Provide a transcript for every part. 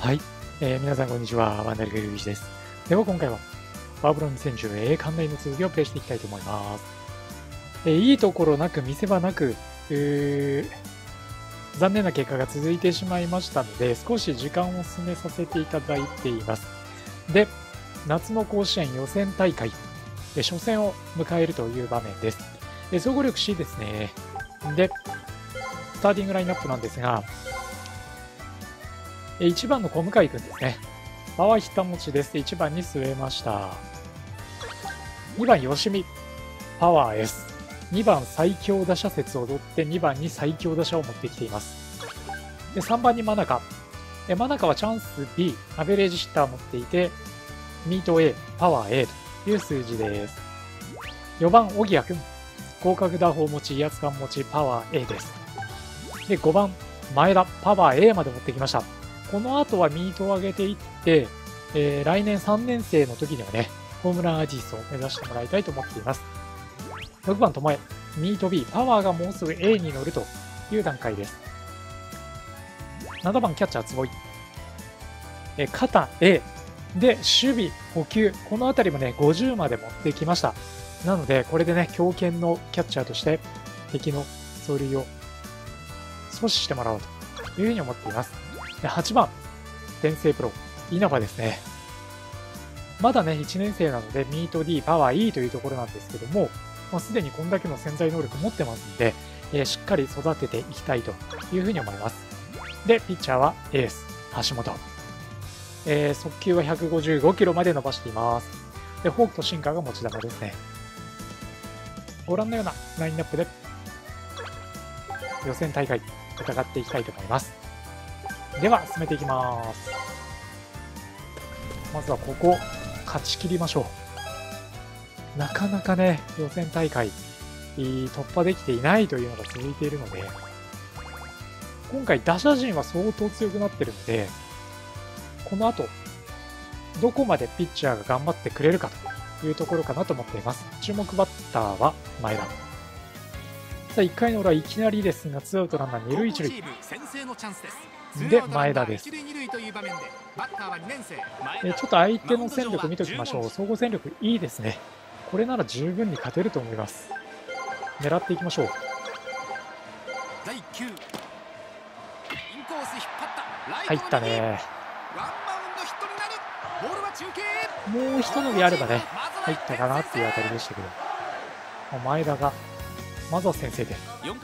はい、皆さんこんにちは、ワンダルグルビシです。では今回は、パワープロ2010館内の続きをプレイしていきたいと思います。いいところなく、見せ場なく、残念な結果が続いてしまいましたので、少し時間を進めさせていただいています。で、夏の甲子園予選大会、初戦を迎えるという場面です。総合力 C ですね。で、スターティングラインナップなんですが、1番の小向井君ですね。パワーヒッター持ちです。1番に据えました。2番吉見、パワー S。2番最強打者説を取って2番に最強打者を持ってきています。で3番に真中。真中はチャンス B、アベレージヒッターを持っていて、ミート A、パワー A という数字です。4番、荻谷君、広角打法持ち、威圧感持ち、パワー A です。で5番、前田、パワー A まで持ってきました。この後はミートを上げていって、来年3年生の時にはね、ホームランアーティストを目指してもらいたいと思っています。6番、ともえ、ミート B、パワーがもうすぐ A に乗るという段階です。7番、キャッチャー、坪井。肩 A で、守備、補給、この辺りもね、50まで持ってきました。なので、これでね、強肩のキャッチャーとして、敵の走塁を阻止してもらおうというふうに思っています。で8番、天聖プロ、稲葉ですね。まだね、1年生なので、ミート D、パワー E というところなんですけども、すでにこんだけの潜在能力持ってますので、しっかり育てていきたいというふうに思います。で、ピッチャーはエース、橋本。速球は155キロまで伸ばしています。で、フォークとシンカーが持ち球ですね。ご覧のようなラインナップで、予選大会、戦っていきたいと思います。では進めていきます。まずはここ勝ち切りましょう。なかなかね、予選大会突破できていないというのが続いているので、今回打者陣は相当強くなっているので、この後どこまでピッチャーが頑張ってくれるかというところかなと思っています。注目バッターは前田。さあ1回の裏いきなりですが、ツーアウトランナー2塁1塁で前田です。ちょっと相手の戦力見ておきましょう。総合戦力いいですね。これなら十分に勝てると思います。狙っていきましょう。入ったね。もう一伸びあればね、入ったかなっていう当たりでしたけど、前田がまずは先制点。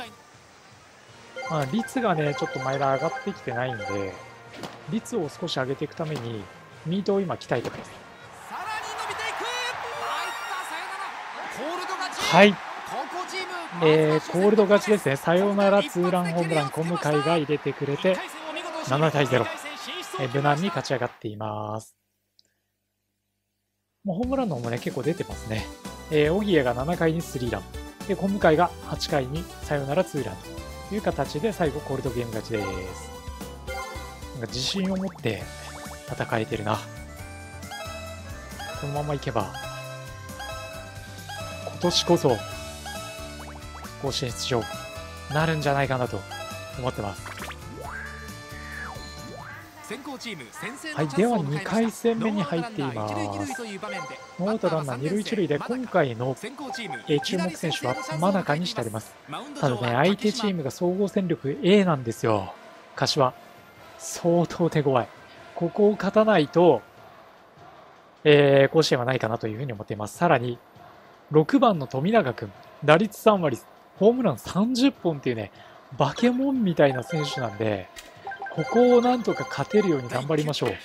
率がね、ちょっと前田上がってきてないんで、率を少し上げていくために、ミートを今鍛えてます。はい。コールド勝ちですね。サヨナラツーランホームラン、小向井が入れてくれて、7対0。無難に勝ち上がっています。もうホームランの方もね、結構出てますね。荻谷が7回にスリーラン。で、小向井が8回にサヨナラツーランという形で最後コールドゲーム勝ちです。なんか自信を持って戦えてるな。このままいけば、今年こそ甲子園出場なるんじゃないかなと思ってます。はい、では2回戦目に入っています。ノーアウトランナー2塁1塁で、今回の注目選手は真中にしてあります。ただね、相手チームが総合戦力 A なんですよ。柏相当手強い。ここを勝たないと、甲子園はないかなというふうに思っています。さらに6番の富永君、打率3割、ホームラン30本っていうね、バケモンみたいな選手なんで、ここをなんとか勝てるように頑張りましょう。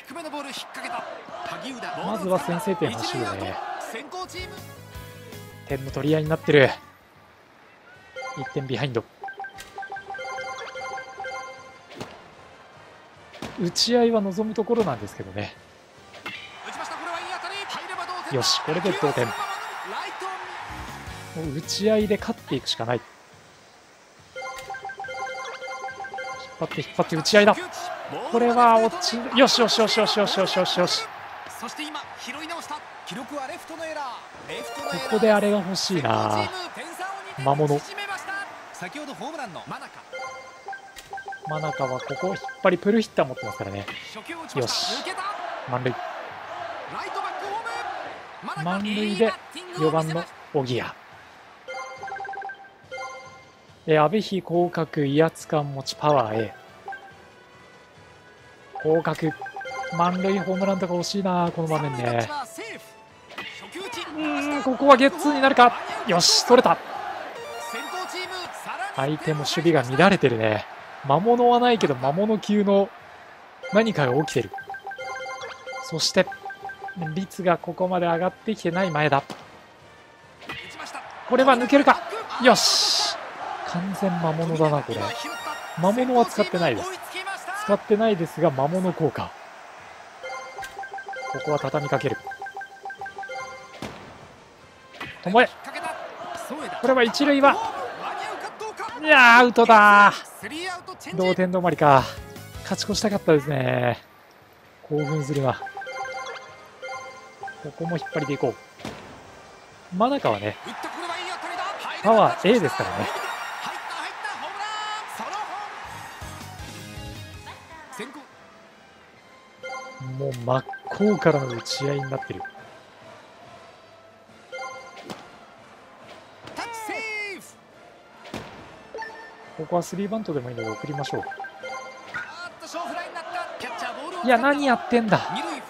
まずは先制点欲しいよね。点の取り合いになってる。1点ビハインド。打ち合いは望むところなんですけどね。よし、これで同点。もう打ち合いで勝っていくしかない。引っ張って打ち合いだ。これは落ち、よしよしよしよしよしよしよしよし。ここであれが欲しいな。魔物。 真中はここ引っ張りプルヒッター持ってますからね。よし、満塁。満塁で4番の小木谷。阿部比広角、威圧感持ち、パワー A。広角、満塁ホームランとか惜しいな、この場面ね。ここはゲッツーになるか。よし、取れた。相手も守備が乱れてるね。魔物はないけど魔物級の何かが起きてる。そして率がここまで上がってきてない前田。これは抜けるか。よし、完全魔物だなこれ。魔物は使ってないです。使ってないですが魔物効果。ここは畳みかける。巴、これは一塁は、いやーアウトだー。同点止まりか。勝ち越したかったですね。興奮するな。ここも引っ張りでいこう。真中はねパワー A ですからね。もう真っ向からの打ち合いになってる。ここはスリーバントでもいいので送りましょう。いや、何やってんだ。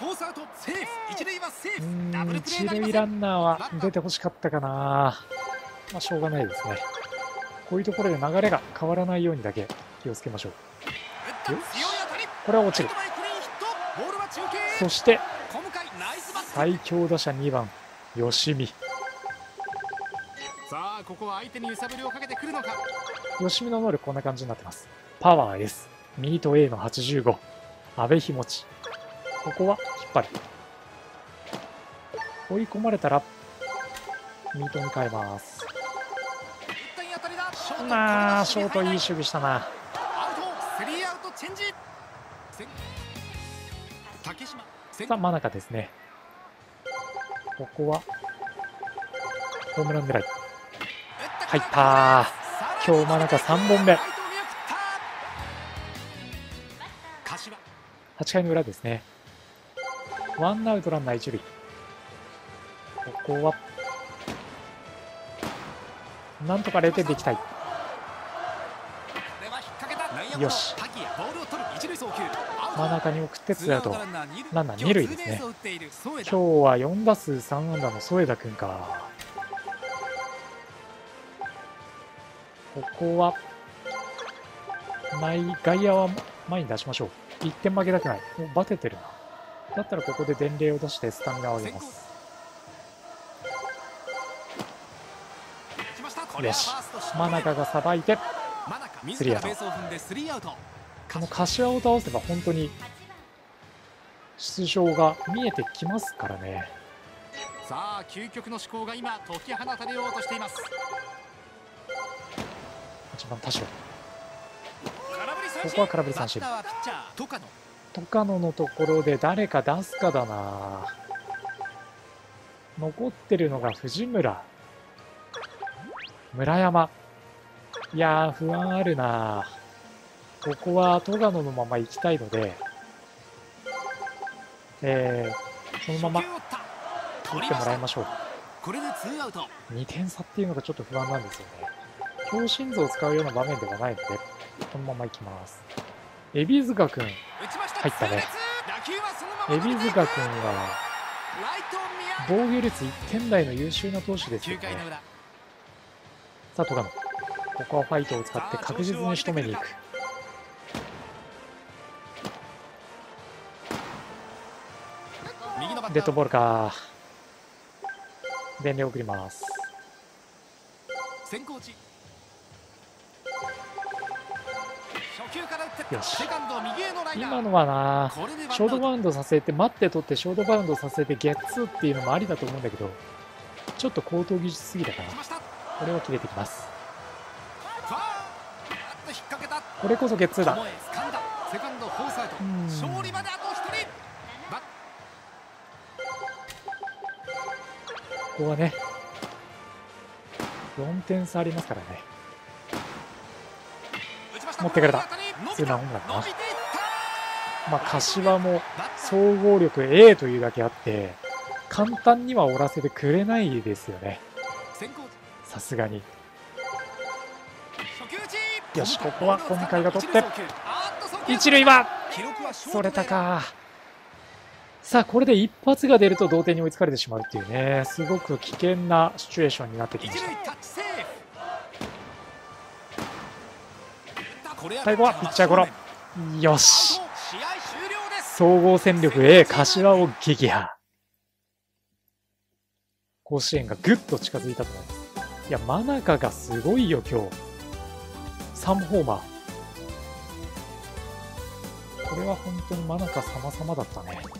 一塁ランナーは出てほしかったかな。まあしょうがないですね。こういうところで流れが変わらないようにだけ気をつけましょう。よし、これは落ちる。そして最強打者2番吉見。 さあここは相手に揺さぶりをかけてくるのか。 吉見の能力こんな感じになってます。パワー S、 ミート A の85、阿部日持ち。ここは引っ張る。追い込まれたらミートに変えます。ショートいい守備したな。さあ真中ですね。ここはホームラン狙い。入ったー。今日真中3本目。8回の裏ですね。ワンアウトランナー一塁。ここはなんとか0点でいきたい。よし、真中に送ってツーアウト。ランナー2塁ですね。今日は4打数3安打の添田君か。ここは外野は前に出しましょう。1点負けたくない。もうバテてるな。だったらここで伝令を出してスタミナを上げます。よし、真中がさばいてスリーアウト。この柏を倒せば本当に出場が見えてきますからね。 さあ究極の思考が今解き放たれようとしています。 1番田代。ここは空振り三振。戸野のところで誰か出すかだな。残ってるのが藤村、村山。いやー不安あるな。ここは戸野のまま行きたいので、そのまま打ってもらいましょう。2点差っていうのがちょっと不安なんですよね。強心臓を使うような場面ではないのでこのままいきます。海老塚君入ったね。海老塚君は防御率1点台の優秀な投手ですよね。さあ戸野、ここはファイトを使って確実に仕留めに行く。デッドボールか。伝令送ります。よし、今のはなショートバウンドさせて待って取ってショートバウンドさせてゲッツーっていうのもありだと思うんだけど、ちょっと高等技術すぎだからこれは切れてきます。これこそゲッツーだ。ここはね4点差ありますからね。持ってくれた。 ツーランホームランかな。まあ、柏も総合力 A というだけあって簡単には折らせてくれないですよね、さすがに。よし、ここは今回が取って一塁はそれたか。さあ、これで一発が出ると同点に追いつかれてしまうっていうね、すごく危険なシチュエーションになってきました。最後はピッチャーゴロ。よし、総合戦力 A 柏を撃破。甲子園がぐっと近づいたと思います。いや、真中がすごいよ今日。3ホーマー。これは本当に真中様々だったね。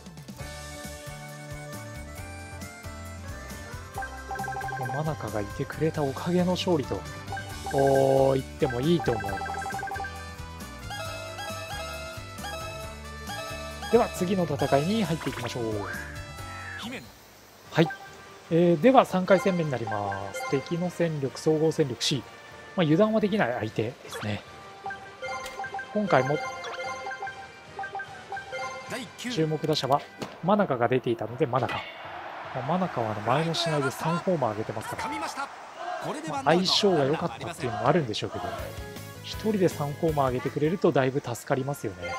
真中がいてくれたおかげの勝利と言ってもいいと思います。では次の戦いに入っていきましょう。はい、では3回戦目になります。敵の戦力総合戦力 C、油断はできない相手ですね。今回も注目打者は真中が出ていたので真中は前の試合で3ホーマー上げてますから、相性が良かったっていうのもあるんでしょうけど、1人で3ホーマー上げてくれるとだいぶ助かりますよね。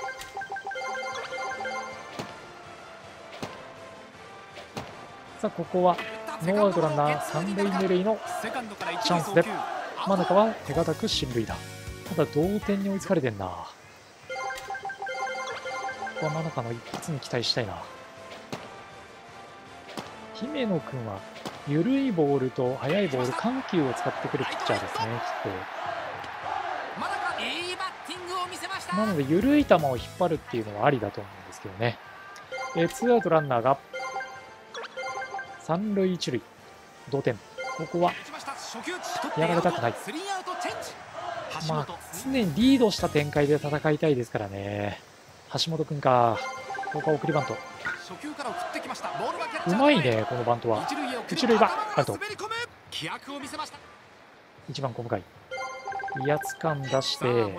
さあ、ここはノーアウトランナー3塁2塁のチャンスで真中は手堅く進塁打。ただ同点に追いつかれてんな。ここは真中の一発に期待したいな。姫野君は緩いボールと速いボール緩急を使ってくるピッチャーですね、きっと。なので緩い球を引っ張るっていうのはありだと思うんですけどね。ツーアウトランナーが三塁一塁、同点。ここはやられたくない。まあ、常にリードした展開で戦いたいですからね。橋本君か。ここは送りバント。うまいね、このバントは。一塁はアウト。1番小向井、威圧感出して犠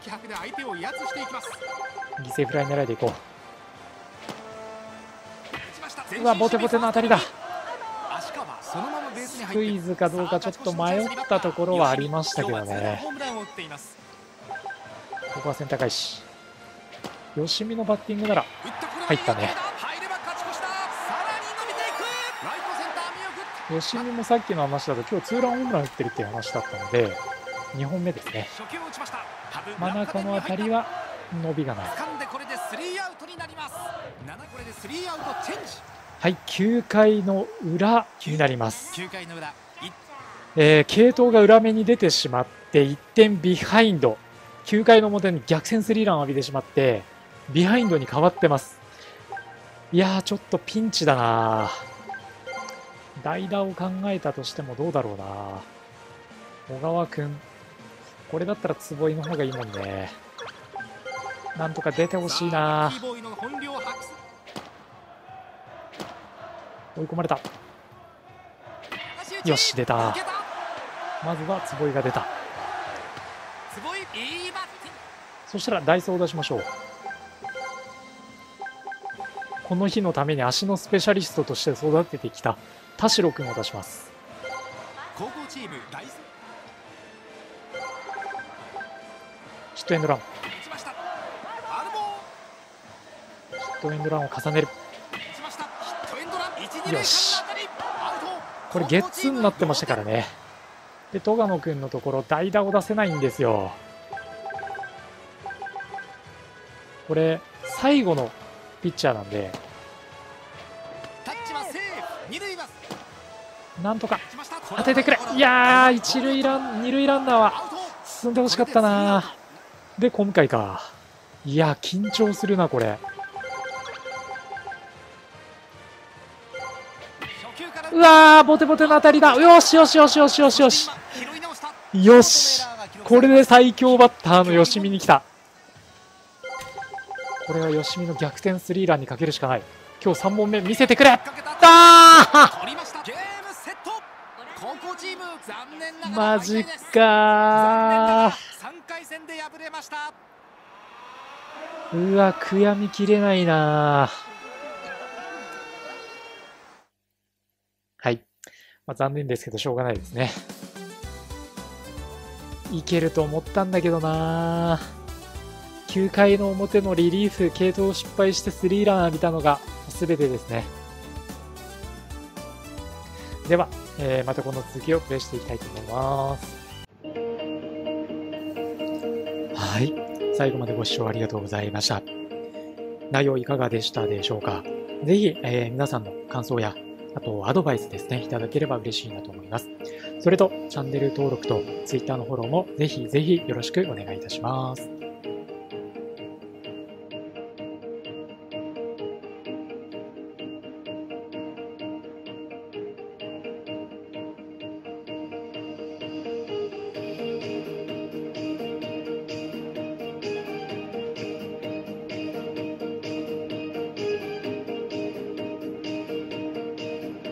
牲フライ狙いでいこう。うわ、ボテボテの当たりだ。スクイズかどうかちょっと迷ったところはありましたけどね。ここはセンター返し。吉見のバッティングなら入ったね。吉見もさっきの話だと今日ツーランホームラン打ってるっていう話だったので2本目ですね。真中の当たりは伸びがない。はい、9回の裏になります。継投が裏目に出てしまって1点ビハインド。9回の表に逆転スリーランを浴びてしまってビハインドに変わってます。いやー、ちょっとピンチだな。代打を考えたとしてもどうだろうな。小川君、これだったら坪井の方がいいもんね。なんとか出てほしいな。追い込まれた。よし、出た。まずは坪井が出た。そしたらダイソーを出しましょう。この日のために足のスペシャリストとして育ててきた田代君を出します。ヒットエンドラン。ヒットエンドランを重ねる。よし、これゲッツーになってましたからね。で、戸賀野君のところ代打を出せないんですよ。これ最後のピッチャーなんでなんとか当ててくれ。いやー、二塁ランナーは進んでほしかったな。で、今回か。いや、緊張するなこれ。うわー、ボテボテの当たりだ。よしよしよしよしよしよしよし、これで最強バッターの吉見に来た。これは吉見の逆転スリーランにかけるしかない。今日3本目見せてくれ。マジかー。 うわ、悔やみきれないな。はい。まあ、残念ですけど、しょうがないですね。いけると思ったんだけどな。9回の表のリリーフ、継投失敗してスリーラン浴びたのが全てですね。では、またこの続きをプレイしていきたいと思います。はい。最後までご視聴ありがとうございました。内容いかがでしたでしょうか。ぜひ、皆さんの感想や、あとアドバイスですね、いただければ嬉しいなと思います。それと、チャンネル登録と Twitter のフォローもぜひぜひよろしくお願いいたします。